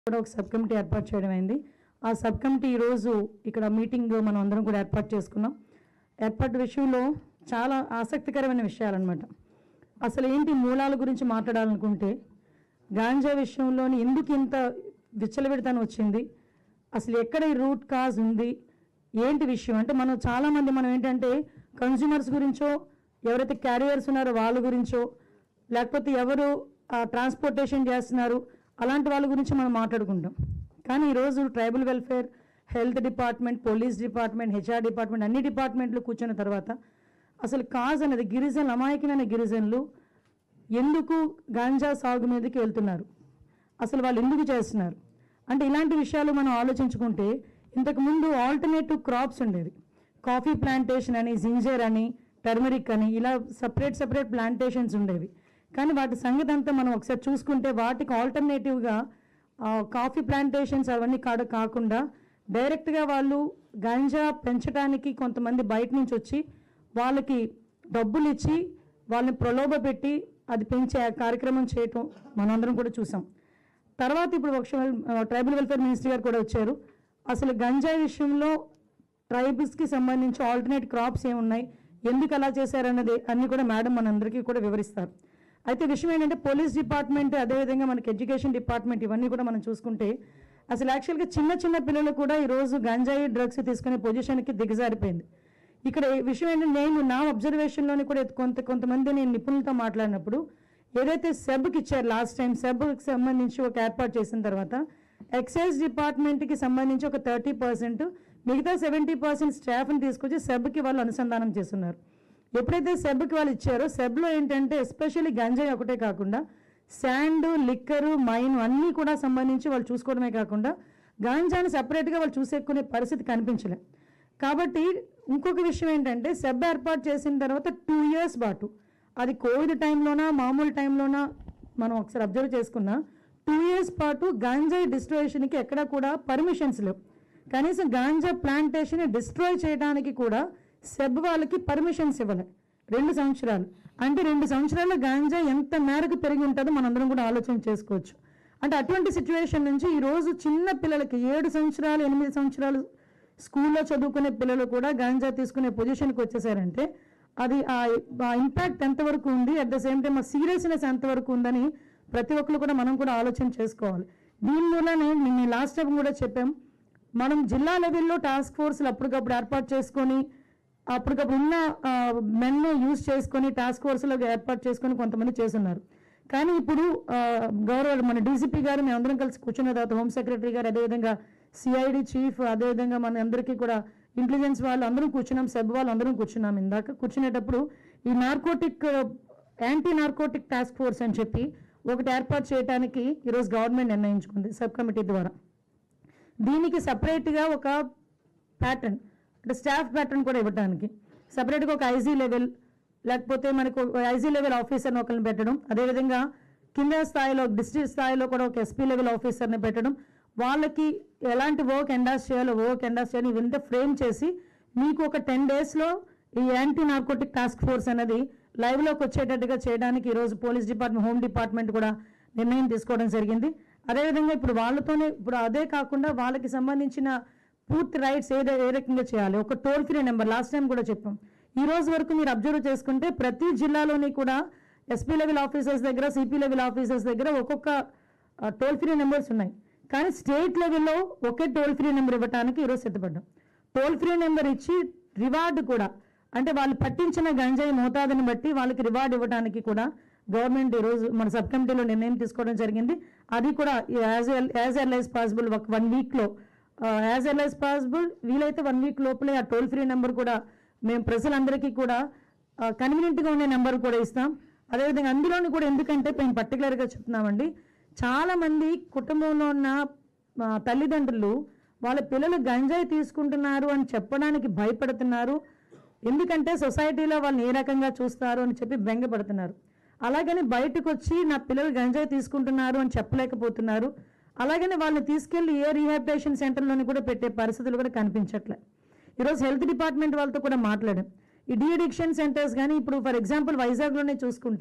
కూడా ఒక sub committee ఏర్పాటు చేయడం అయింది. ఆ సబ్ కమిటీ ఈరోజు ఇక్కడ మీటింగ్ మనం అందరం కూడా ఏర్పాటు చేసుకున్నాం. ఏర్పాటు విషయంలో చాలా ఆసక్తికరమైన విషయాలన్నమాట. అసలు ఏంటి మూలాల గురించి మాట్లాడాలనుకుంటే గాంజా విషయంలోని ఎందుకు ఇంత విచ్చలవిడితనం వచ్చింది, అసలు ఎక్కడ ఈ రూట్ కాజ్ ఉంది, ఏంటి విషయం అంటే మనం చాలామంది ఏంటంటే కన్జ్యూమర్స్ గురించో, ఎవరైతే క్యారియర్స్ ఉన్నారో వాళ్ళ గురించో, లేకపోతే ఎవరు ట్రాన్స్పోర్టేషన్ చేస్తున్నారు అలాంటి వాళ్ళ గురించి మనం మాట్లాడుకుంటాం. కానీ ఈరోజు tribal welfare, health department, police department, HR department అన్ని డిపార్ట్మెంట్లు కూర్చున్న తర్వాత అసలు కాజ్ అనేది గిరిజనులు, అమాయకమైన గిరిజనులు ఎందుకు గాంజా సాగు మీదకి వెళ్తున్నారు, అసలు వాళ్ళు ఎందుకు చేస్తున్నారు అంటే ఇలాంటి విషయాలు మనం ఆలోచించుకుంటే ఇంతకుముందు ఆల్టర్నేటివ్ క్రాప్స్ ఉండేవి. కాఫీ ప్లాంటేషన్ అని, జింజర్ అని, టర్మరిక్ అని ఇలా సపరేట్ ప్లాంటేషన్స్ ఉండేవి. కానీ వాటి సంగతి అంతా మనం ఒకసారి చూసుకుంటే వాటికి ఆల్టర్నేటివ్గా కాఫీ ప్లాంటేషన్స్ అవన్నీ కాకుండా డైరెక్ట్గా వాళ్ళు గాంజా పెంచడానికి కొంతమంది బయట నుంచి వచ్చి వాళ్ళకి డబ్బులు ఇచ్చి వాళ్ళని ప్రలోభ పెట్టి అది పెంచే కార్యక్రమం చేయటం మనందరం కూడా చూసాం. తర్వాత ఇప్పుడు ట్రైబల్ వెల్ఫేర్ మినిస్ట్రీ గారు కూడా వచ్చారు. అసలు గంజాయి విషయంలో ట్రైబల్స్కి సంబంధించి ఆల్టర్నేట్ క్రాప్స్ ఏమున్నాయి, ఎందుకు అలా చేశారన్నది అన్నీ కూడా మేడం మనందరికీ కూడా వివరిస్తారు. అయితే విషయం ఏంటంటే పోలీస్ డిపార్ట్మెంట్, అదేవిధంగా మనకి ఎడ్యుకేషన్ డిపార్ట్మెంట్ ఇవన్నీ కూడా మనం చూసుకుంటే అసలు యాక్చువల్గా చిన్న పిల్లలు కూడా ఈరోజు గంజాయి డ్రగ్స్ తీసుకునే పొజిషన్కి దిగజారిపోయింది. ఇక్కడ విషయం ఏంటంటే నేను నా అబ్జర్వేషన్లోని కూడా కొంతమంది నేను నిపుణులతో మాట్లాడినప్పుడు ఏదైతే సెబ్కి ఇచ్చారు లాస్ట్ టైం, సెబ్కి సంబంధించి ఒక ఏర్పాటు చేసిన తర్వాత ఎక్సైజ్ డిపార్ట్మెంట్కి సంబంధించి ఒక 30%, మిగతా 70% స్టాఫ్ని తీసుకొచ్చి సెబ్కి వాళ్ళు అనుసంధానం చేస్తున్నారు. ఎప్పుడైతే సెబ్కి వాళ్ళు ఇచ్చారో సెబ్లో ఏంటంటే ఎస్పెషల్లీ గంజాయి ఒకటే కాకుండా శాండ్, లిక్కరు, మైన్ అన్నీ కూడా సంబంధించి వాళ్ళు చూసుకోవడమే కాకుండా గాంజాని సపరేట్గా వాళ్ళు చూసేకునే పరిస్థితి కనిపించలే. కాబట్టి ఇంకొక విషయం ఏంటంటే సెబ్ ఏర్పాటు చేసిన తర్వాత 2 years పాటు, అది కోవిడ్ టైంలోనా మామూలు టైంలోనా మనం ఒకసారి అబ్జర్వ్ చేసుకున్నా 2 years పాటు గాంజాయి డిస్ట్రాయేషన్కి ఎక్కడా కూడా పర్మిషన్స్ లేవు. కనీసం గాంజా ప్లాంటేషన్ డిస్ట్రాయ్ చేయడానికి కూడా సెబ్ వాళ్ళకి పర్మిషన్స్ ఇవ్వలే 2 సంవత్సరాలు. అంటే 2 సంవత్సరాల్లో గాంజా ఎంత మేరకు పెరిగి ఉంటుందో మనందరం కూడా ఆలోచన చేసుకోవచ్చు. అంటే అటువంటి సిచ్యువేషన్ నుంచి ఈరోజు చిన్న పిల్లలకి 7 సంవత్సరాలు 8 సంవత్సరాలు స్కూల్లో చదువుకునే పిల్లలు కూడా గాంజా తీసుకునే పొజిషన్కి వచ్చేసారంటే అది ఆ ఇంపాక్ట్ ఎంతవరకు ఉంది, అట్ ద సేమ్ టైం ఆ సీరియస్నెస్ ఎంతవరకు ఉందని ప్రతి ఒక్కరు కూడా మనం కూడా ఆలోచన చేసుకోవాలి. దీనివల్లనే నేను లాస్ట్ టైం కూడా చెప్పాం, మనం జిల్లా లెవెల్లో టాస్క్ ఫోర్స్లు అప్పటికప్పుడు ఏర్పాటు చేసుకొని అప్పటికప్పుడు ఉన్న మెన్ను యూజ్ చేసుకొని టాస్క్ ఫోర్స్లో ఏర్పాటు చేసుకొని కొంతమంది చేస్తున్నారు. కానీ ఇప్పుడు గౌరవ మన డీసీపీ గారు మేమందరం కలిసి కూర్చున్న తర్వాత హోమ్ సెక్రటరీ గారు, అదేవిధంగా సిఐడి చీఫ్, అదేవిధంగా మన అందరికీ కూడా ఇంటెలిజెన్స్ వాళ్ళు అందరం కూర్చున్నాం, సెబ్ వాళ్ళు అందరం కూర్చున్నాం. ఇందాక కూర్చునేటప్పుడు ఈ యాంటీ నార్కోటిక్ టాస్క్ ఫోర్స్ అని చెప్పి ఒకటి ఏర్పాటు చేయడానికి ఈరోజు గవర్నమెంట్ నిర్ణయించుకుంది సబ్ కమిటీ ద్వారా. దీనికి సపరేట్గా ఒక ప్యాటర్న్ అంటే స్టాఫ్ ప్యాటర్న్ కూడా ఇవ్వడానికి సపరేట్గా ఒక ఐజీ లెవెల్, లేకపోతే మనకు ఐజీ లెవెల్ ఆఫీసర్ని ఒకరిని పెట్టడం, అదేవిధంగా కింద స్థాయిలో డిస్ట్రిక్ట్ స్థాయిలో కూడా ఒక ఎస్పీ లెవెల్ ఆఫీసర్ని పెట్టడం, వాళ్ళకి ఎలాంటి వర్క్ ఎండాస్ చేయాలో ఇవంతా ఫ్రేమ్ చేసి మీకు ఒక 10 daysలో ఈ యాంటీ నార్కోటిక్ టాస్క్ ఫోర్స్ అనేది లైవ్లోకి వచ్చేటట్టుగా చేయడానికి ఈరోజు పోలీస్ డిపార్ట్మెంట్, హోమ్ డిపార్ట్మెంట్ కూడా నిర్ణయం తీసుకోవడం జరిగింది. అదేవిధంగా ఇప్పుడు వాళ్ళతోనే ఇప్పుడు అదే కాకుండా వాళ్ళకి సంబంధించిన పూర్తి రైట్స్ ఏ రకంగా చేయాలి, ఒక toll free number last time కూడా చెప్పాం. ఈ రోజు వరకు మీరు అబ్జర్వ్ చేసుకుంటే ప్రతి జిల్లాలోని కూడా ఎస్పీ లెవెల్ ఆఫీసర్స్ దగ్గర, సిపి లెవెల్ ఆఫీసర్స్ దగ్గర ఒక్కొక్క టోల్ ఫ్రీ నెంబర్స్ ఉన్నాయి. కానీ స్టేట్ లెవెల్లో ఒకే టోల్ ఫ్రీ నెంబర్ ఇవ్వడానికి ఈరోజు సిద్ధపడ్డాం. టోల్ ఫ్రీ నెంబర్ ఇచ్చి రివార్డు కూడా, అంటే వాళ్ళు పట్టించిన గంజాయి మోతాదుని బట్టి వాళ్ళకి రివార్డు ఇవ్వడానికి కూడా గవర్నమెంట్ ఈరోజు మన సబ్ కమిటీలో నిర్ణయం తీసుకోవడం జరిగింది. అది కూడా యాజ్ ఎర్లీ యాజ్ పాసిబుల్ ఒక 1 weekలో, యాజ్ ఎర్లీ యాజ్ పాసిబుల్ వీలైతే 1 week లోపలే ఆ టోల్ ఫ్రీ నెంబర్ కూడా మేము ప్రజలందరికీ కూడా కన్వీనియంట్గా ఉండే నెంబర్ కూడా ఇస్తాం. అదేవిధంగా అందులోని కూడా ఎందుకంటే మేము పర్టికులర్గా చెప్తున్నామండి, చాలామంది కుటుంబంలో ఉన్న తల్లిదండ్రులు వాళ్ళ పిల్లలు గంజాయి తీసుకుంటున్నారు అని చెప్పడానికి భయపడుతున్నారు. ఎందుకంటే సొసైటీలో వాళ్ళని ఏ రకంగా చూస్తారు అని చెప్పి బెంగపడుతున్నారు. అలాగని బయటకు వచ్చి నా పిల్లలు గంజాయి తీసుకుంటున్నారు అని చెప్పలేకపోతున్నారు. అలాగని వాళ్ళని తీసుకెళ్లి ఏ రీహాబిలిటేషన్ సెంటర్లోని కూడా పెట్టే పరిస్థితులు కూడా కనిపించట్లే. ఈరోజు హెల్త్ డిపార్ట్మెంట్ వాళ్ళతో కూడా మాట్లాడాం. ఈ డీ అడిక్షన్ సెంటర్స్ కానీ ఇప్పుడు ఫర్ ఎగ్జాంపుల్ వైజాగ్లోనే చూసుకుంటే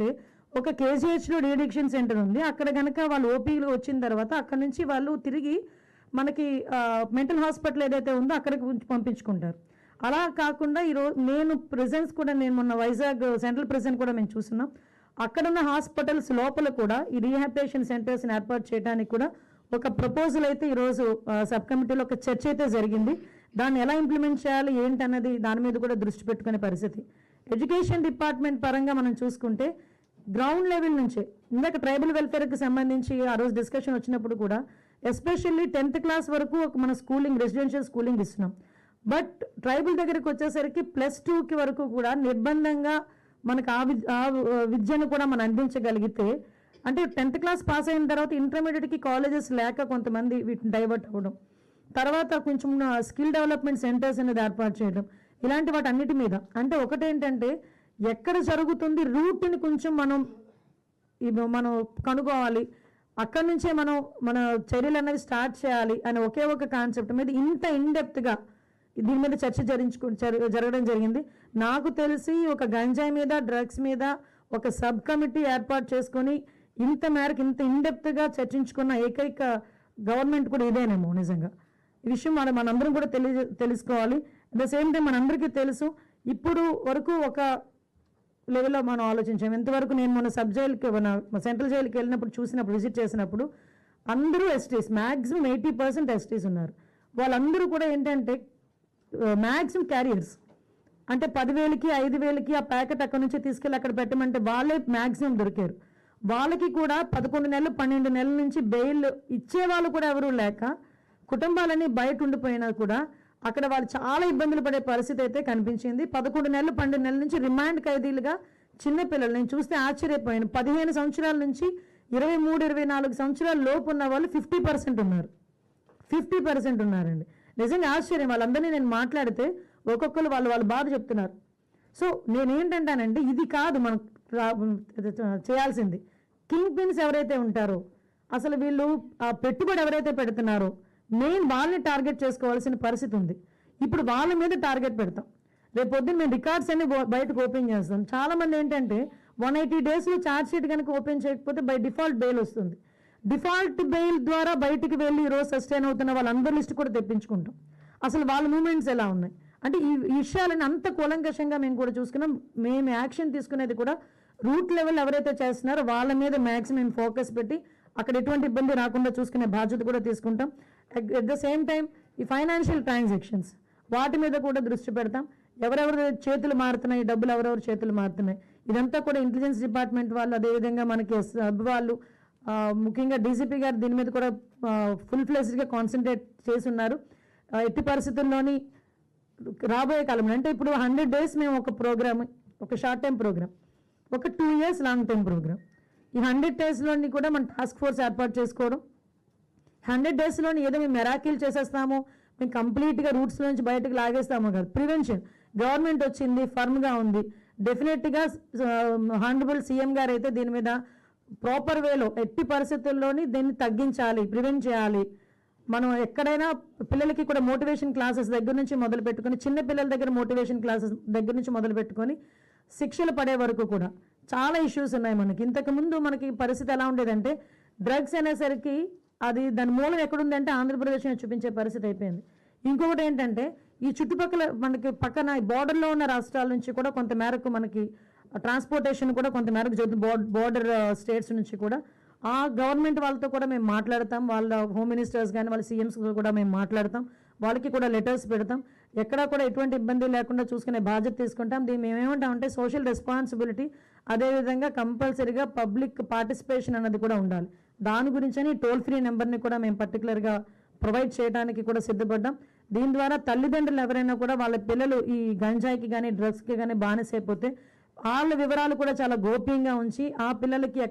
ఒక కేజీహెచ్లో డీఅడిక్షన్ సెంటర్ ఉంది. అక్కడ కనుక వాళ్ళు ఓపీలో వచ్చిన తర్వాత అక్కడ నుంచి వాళ్ళు తిరిగి మనకి మెంటల్ హాస్పిటల్ ఏదైతే ఉందో అక్కడికి పంపించుకుంటారు. అలా కాకుండా ఈరోజు నేను ప్రెజెన్స్ కూడా నేను మొన్న వైజాగ్ సెంట్రల్ ప్రెజెంట్ కూడా మేము చూస్తున్నాం. అక్కడున్న హాస్పిటల్స్ లోపల కూడా ఈ రీహాబిలిటేషన్ సెంటర్స్ని ఏర్పాటు చేయడానికి కూడా ఒక ప్రపోజల్ అయితే ఈరోజు సబ్ కమిటీలో ఒక చర్చ అయితే జరిగింది. దాన్ని ఎలా ఇంప్లిమెంట్ చేయాలి ఏంటన్నది దాని మీద కూడా దృష్టి పెట్టుకునే పరిస్థితి. ఎడ్యుకేషన్ డిపార్ట్మెంట్ పరంగా మనం చూసుకుంటే గ్రౌండ్ లెవెల్ నుంచే ఇందాక ట్రైబల్ వెల్ఫేర్కి సంబంధించి ఆ రోజు డిస్కషన్ వచ్చినప్పుడు కూడా ఎస్పెషల్లీ 10th క్లాస్ వరకు మన స్కూలింగ్ రెసిడెన్షియల్ స్కూలింగ్ ఇస్తున్నాం. బట్ ట్రైబల్ దగ్గరికి వచ్చేసరికి +2కి వరకు కూడా నిర్బంధంగా మనకు ఆ విద్యను కూడా మనం అందించగలిగితే, అంటే 10th క్లాస్ పాస్ అయిన తర్వాత ఇంటర్మీడియట్కి కాలేజెస్ లేక కొంతమంది వీటిని డైవర్ట్ అవ్వడం, తర్వాత కొంచెం స్కిల్ డెవలప్మెంట్ సెంటర్స్ అనేది ఏర్పాటు చేయడం, ఇలాంటి వాటి అన్నిటి మీద అంటే ఒకటేంటంటే ఎక్కడ జరుగుతుంది రూట్ని కొంచెం మనం కనుగోవాలి, అక్కడి నుంచే మన చర్యలు అనేవి స్టార్ట్ చేయాలి అనే ఒకే ఒక కాన్సెప్ట్ మీద ఇంత ఇన్డెప్త్గా దీని మీద చర్చ జరగడం జరిగింది. నాకు తెలిసి ఒక గంజాయి మీద డ్రగ్స్ మీద ఒక సబ్ కమిటీ ఏర్పాటు చేసుకొని ఇంత మేరకు ఇంత ఇన్డెప్త్గా చర్చించుకున్న ఏకైక గవర్నమెంట్ కూడా ఇదేనేమో నిజంగా. ఈ విషయం మనందరం కూడా తెలుసుకోవాలి. అట్ ద సేమ్ టైం మనందరికీ తెలుసు ఇప్పుడు వరకు ఒక లెవెల్లో మనం ఆలోచించాం. ఎంతవరకు నేను మన సబ్ జైలుకి సెంట్రల్ జైలుకి వెళ్ళినప్పుడు చూసినప్పుడు విజిట్ చేసినప్పుడు అందరూ ఎస్టీస్, మ్యాక్సిమం 80% ఎస్టీస్ ఉన్నారు. వాళ్ళందరూ కూడా ఏంటంటే మ్యాక్సిమం క్యారియర్స్, అంటే 10,000కి 5,000కి ఆ ప్యాకెట్ అక్కడ నుంచి తీసుకెళ్ళి అక్కడ పెట్టమంటే వాళ్ళే మ్యాక్సిమం దొరికారు. వాళ్ళకి కూడా 11 నెలలు 12 నెలల నుంచి బెయిల్ ఇచ్చేవాళ్ళు కూడా ఎవరూ లేక కుటుంబాలన్నీ బయట ఉండిపోయినా కూడా అక్కడ వాళ్ళు చాలా ఇబ్బందులు పడే పరిస్థితి అయితే కనిపించింది. 11 నెలలు 12 నెలల నుంచి రిమాండ్ ఖైదీలుగా చిన్నపిల్లలు నేను చూస్తే ఆశ్చర్యపోయాను. 15 సంవత్సరాల నుంచి 23-24 సంవత్సరాల లోపు ఉన్న వాళ్ళు 50% ఉన్నారు. 50% ఉన్నారండి. నిజంగా ఆశ్చర్యం. వాళ్ళందరినీ నేను మాట్లాడితే ఒక్కొక్కరు వాళ్ళు బాధ చెప్తున్నారు. సో నేనేంటంటానంటే ఇది కాదు మనం చేయాల్సింది. కింగ్ పిన్స్ ఎవరైతే ఉంటారో, అసలు వీళ్ళు ఆ పెట్టుబడి ఎవరైతే పెడుతున్నారో మెయిన్ వాళ్ళని టార్గెట్ చేసుకోవాల్సిన పరిస్థితి ఉంది. ఇప్పుడు వాళ్ళ మీద టార్గెట్ పెడతాం. రేపు పొద్దున్న మేము రికార్డ్స్ అన్ని బయటకు ఓపెన్ చేస్తాం. చాలామంది ఏంటంటే 180 డేస్లో ఛార్జ్ షీట్ కనుక ఓపెన్ చేయకపోతే బై డిఫాల్ట్ బెయిల్ వస్తుంది. డిఫాల్ట్ బెయిల్ ద్వారా బయటికి వెళ్ళి ఈరోజు సస్టైన్ అవుతున్న వాళ్ళందరి లిస్ట్ కూడా తెప్పించుకుంటాం. అసలు వాళ్ళ మూమెంట్స్ ఎలా ఉన్నాయి అంటే ఈ విషయాలను అంత కూలంకషంగా మేము కూడా చూసుకున్నాం. మేము యాక్షన్ తీసుకునేది కూడా రూట్ లెవెల్ ఎవరైతే చేస్తున్నారో వాళ్ళ మీద మ్యాక్సిమం ఫోకస్ పెట్టి అక్కడ ఎటువంటి ఇబ్బంది రాకుండా చూసుకునే బాధ్యత కూడా తీసుకుంటాం. అట్ ద సేమ్ టైం ఈ ఫైనాన్షియల్ ట్రాన్సాక్షన్స్ వాటి మీద కూడా దృష్టి పెడతాం. ఎవరెవరు చేతులు మారుతున్నాయి, డబ్బులు ఎవరెవరు చేతులు మారుతున్నాయి, ఇదంతా కూడా ఇంటెలిజెన్స్ డిపార్ట్మెంట్ వాళ్ళు, అదేవిధంగా మనకి సబ్ వాళ్ళు, ముఖ్యంగా డీజీపీ గారు దీని మీద కూడా ఫుల్ ఫ్లెజ్డ్గా కాన్సన్ట్రేట్ చేసి ఉన్నారు. ఎట్టి పరిస్థితుల్లోని రాబోయే కాలంలో అంటే ఇప్పుడు 100 days మేము ఒక ప్రోగ్రామ్, ఒక షార్ట్ టైం ప్రోగ్రామ్, ఒక 2 years లాంగ్ టైం ప్రోగ్రామ్. ఈ 100 daysలోని కూడా మన టాస్క్ ఫోర్స్ ఏర్పాటు చేసుకోవడం, 100 daysలోని ఏదో మేము మెరాకిల్ చేసేస్తాము, మేము కంప్లీట్గా రూట్స్ నుంచి బయటకు లాగేస్తాము కాదు. ప్రివెన్షన్ గవర్నమెంట్ వచ్చింది, ఫర్మ్గా ఉంది. డెఫినెట్గా హానరబుల్ సీఎం గారు అయితే దీని మీద ప్రాపర్ వేలో ఎట్టి పరిస్థితుల్లోని దీన్ని తగ్గించాలి, ప్రివెంట్ చేయాలి. మనం ఎక్కడైనా పిల్లలకి కూడా మోటివేషన్ క్లాసెస్ దగ్గర నుంచి మొదలు పెట్టుకొని, చిన్న పిల్లల దగ్గర మోటివేషన్ క్లాసెస్ దగ్గర నుంచి మొదలు పెట్టుకొని శిక్షలు పడే వరకు కూడా చాలా ఇష్యూస్ ఉన్నాయి మనకి. ఇంతకుముందు మనకి పరిస్థితి ఎలా ఉండేదంటే డ్రగ్స్ అనేసరికి అది దాని మూలం ఎక్కడుందంటే ఆంధ్రప్రదేశ్ని చూపించే పరిస్థితి అయిపోయింది. ఇంకొకటి ఏంటంటే ఈ చుట్టుపక్కల మనకి పక్కన బార్డర్లో ఉన్న రాష్ట్రాల నుంచి కూడా కొంత మేరకు మనకి ట్రాన్స్పోర్టేషన్ కూడా కొంత మేరకు జరుగుతుంది. బార్డర్ స్టేట్స్ నుంచి కూడా ఆ గవర్నమెంట్ వాళ్ళతో కూడా మేము మాట్లాడతాం. వాళ్ళ హోమ్ మినిస్టర్స్ కానీ వాళ్ళ సీఎంస్ కూడా మేము మాట్లాడతాం. వాళ్ళకి కూడా లెటర్స్ పెడతాం. ఎక్కడా కూడా ఎటువంటి ఇబ్బంది లేకుండా చూసుకునే బాధ్యత తీసుకుంటాం. దీన్ని మేమేమంటామంటే సోషల్ రెస్పాన్సిబిలిటీ, అదేవిధంగా కంపల్సరీగా పబ్లిక్ పార్టిసిపేషన్ అన్నది కూడా ఉండాలి. దాని గురించని టోల్ ఫ్రీ నెంబర్ని కూడా మేము పర్టికులర్గా ప్రొవైడ్ చేయడానికి కూడా సిద్ధపడ్డాం. దీని ద్వారా తల్లిదండ్రులు ఎవరైనా కూడా వాళ్ళ పిల్లలు ఈ గంజాయికి కానీ డ్రగ్స్కి కానీ బానిసైపోతే వాళ్ళ వివరాలు కూడా చాలా గోప్యంగా ఉంచి ఆ పిల్లలకి